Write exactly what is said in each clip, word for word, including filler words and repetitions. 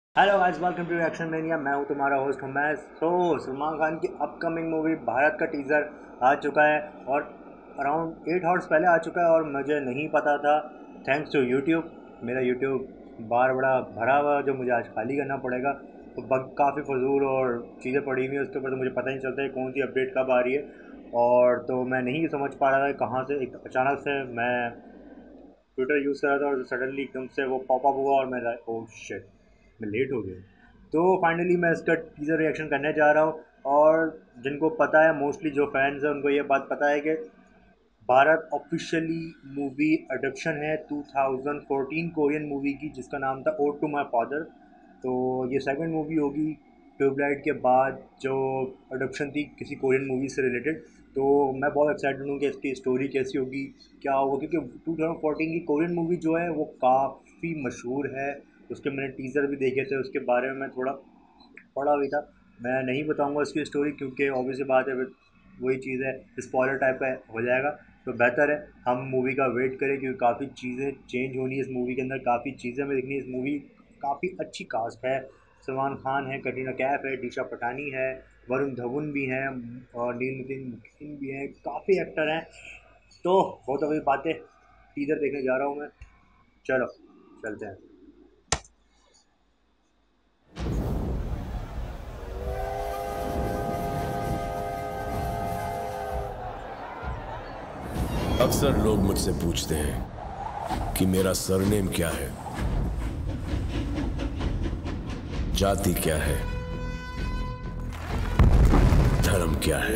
Hello guys, welcome to reaction mania. मैं हूं तुम्हारा होस्ट उमैस। तो सलमान खान की अपकमिंग मूवी भारत का टीज़र आ चुका है और अराउंड एट आवर्स पहले आ चुका है और मुझे नहीं पता था। Thanks to YouTube. मेरा यूट्यूब बार बड़ा भरा हुआ है, जो मुझे आज खाली करना पड़ेगा। तो बग काफ़ी फजूल और चीज़ें पड़ी हुई हैं उसके ऊपर, तो मुझे पता नहीं चलता है कौन सी अपडेट कब आ रही है। और तो मैं नहीं समझ पा रहा था कहाँ से एक अचानक से मैं ट्विटर यूज़ कर रहा था और सडनली एकदम से वो पॉपअप हुआ और मैं ओ शिट, मैं लेट हो गया। तो फाइनली मैं इसका टीज़र रिएक्शन करने जा रहा हूँ। और जिनको पता है, मोस्टली जो फैंस हैं उनको ये बात पता है कि भारत ऑफिशियली मूवी अडप्शन है two thousand fourteen Korean movie की, जिसका नाम था ओड टू माई फादर। तो ये सेकंड मूवी होगी ट्यूबलाइट के बाद जो अडप्शन थी किसी कोरियन मूवी से रिलेटेड। तो मैं बहुत एक्साइटेड हूँ कि इसकी स्टोरी कैसी होगी, क्या होगा, क्योंकि टू थाउज़ेंड फ़ोर्टीन की कोरियन मूवी जो है वो काफ़ी मशहूर है। उसके मैंने टीज़र भी देखे थे, उसके बारे में मैं थोड़ा पढ़ा भी था। मैं नहीं बताऊंगा उसकी स्टोरी क्योंकि ऑब्वियसली बात है, फिर वही चीज़ है, स्पॉइलर टाइप का हो जाएगा। तो बेहतर है हम मूवी का वेट करें, क्योंकि काफ़ी चीज़ें चेंज होनी है इस मूवी के अंदर, काफ़ी चीज़ें हमें देखनी है। इस मूवी काफ़ी अच्छी कास्ट है। सलमान खान है, कटरीना कैफ है, दिशा पटानी है, वरुण धवन भी हैं और नील नितिन मुकिन भी हैं, काफ़ी एक्टर हैं। तो बहुत अभी बातें, टीज़र देखने जा रहा हूँ मैं। चलो चलते हैं। अक्सर लोग मुझसे पूछते हैं कि मेरा सरनेम क्या है, जाति क्या है, धर्म क्या है।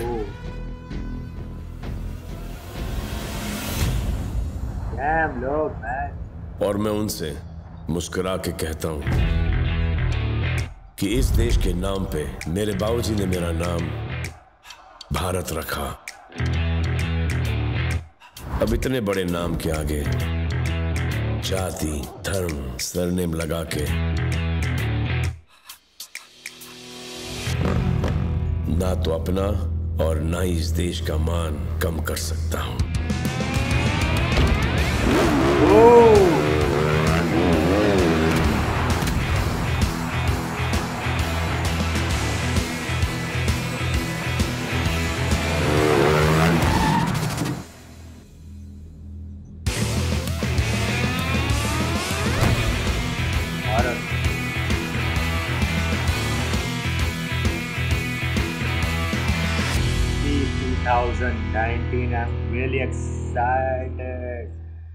डैम लोग मैन। और मैं उनसे मुस्कुरा के कहता हूं कि इस देश के नाम पे मेरे बाबूजी ने मेरा नाम भारत रखा। अब इतने बड़े नाम के आगे जाति, धर्म, सरनेम लगा के ना तो अपना और ना ही इस देश का मान कम कर सकता हूं। Bharat twenty nineteen, I'm really excited.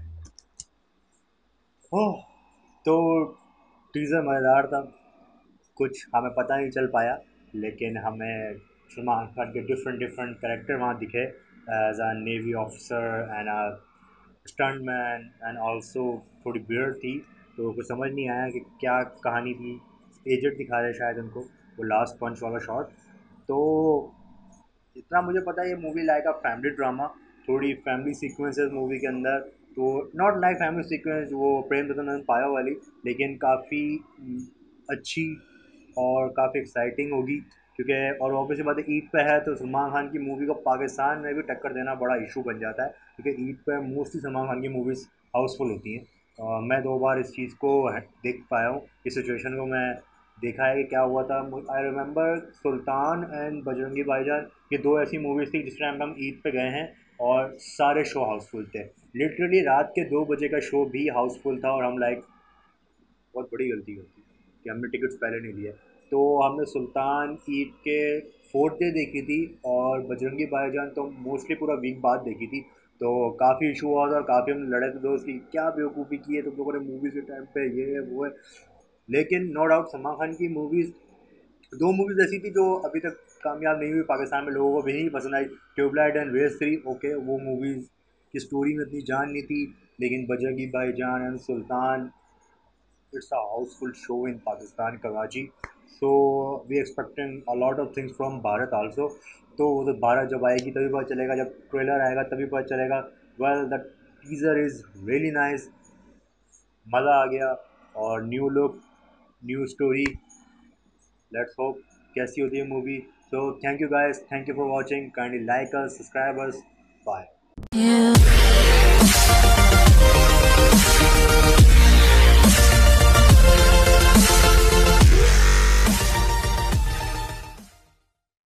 ओह, तो टीज़र मज़ेदार था। कुछ हमें पता नहीं चल पाया, लेकिन हमें सलमान खान के डिफरेंट डिफरेंट कैरेक्टर वहाँ दिखे, as a navy officer and a stunt man and also थोड़ी बियर्ड थी। तो कुछ समझ नहीं आया कि क्या कहानी थी। एजेंट दिखा रहे शायद उनको, वो लास्ट पंच वाला शॉट। तो जितना मुझे पता है ये movie like a family drama, थोड़ी फैमिली सीक्वेंसेस मूवी के अंदर। तो नॉट लाइक फैमिली सीक्वेंस वो प्रेम रतन पाया वाली, लेकिन काफ़ी अच्छी और काफ़ी एक्साइटिंग होगी। क्योंकि और ऑब्वियसली बात है, ईद पे है तो सलमान खान की मूवी को पाकिस्तान में भी टक्कर देना बड़ा इशू बन जाता है, क्योंकि ईद पे मोस्टली सलमान खान की मूवीज़ हाउसफुल होती हैं। अ, मैं दो बार इस चीज़ को देख पाया हूँ, इस सिचुएशन को मैं देखा है कि क्या हुआ था। I remember Sultan and Bajrangi Bhaijaan, ये दो ऐसी मूवीज़ थी जिस टाइम पे हम ईद पे गए हैं और सारे शो हाउसफुल थे। लिटरली रात के दो बजे का शो भी हाउसफुल था और हम लाइक बहुत बड़ी गलती करती कि हमने टिकट्स पहले नहीं लिए। तो हमने सुल्तान ईद के फोर्थ डे देखी थी और बजरंगी भाईजान तो मोस्टली पूरा वीक बाद देखी थी। तो काफ़ी इशू हुआ था और काफ़ी हम लड़े थे दोस्त की क्या बेवकूफ़ी की है तुम लोगों ने मूवीज़ के टाइम पे, ये है वो है। लेकिन नो डाउट सलमान खान की मूवीज़, दो मूवीज़ ऐसी थी जो अभी तक कामयाब नहीं हुई पाकिस्तान में, लोगों को भी नहीं पसंद आई। Tubelight and Race three, okay वो मूवीज़ की स्टोरी में इतनी जान नहीं थी, लेकिन Bajrangi Bhaijaan and Sultan, it's a houseful show in Pakistan, Karachi. So we expecting a lot of things from Bharat also. तो वो तो भारत जब आएगी तभी पता चलेगा, जब ट्रेलर आएगा तभी पता चलेगा। Well the teaser is really nice, मज़ा आ गया। और new look, new story, let's hope कैसी होती है movie. So thank you guys, thank you for watching, kindly like us, subscribe us, bye.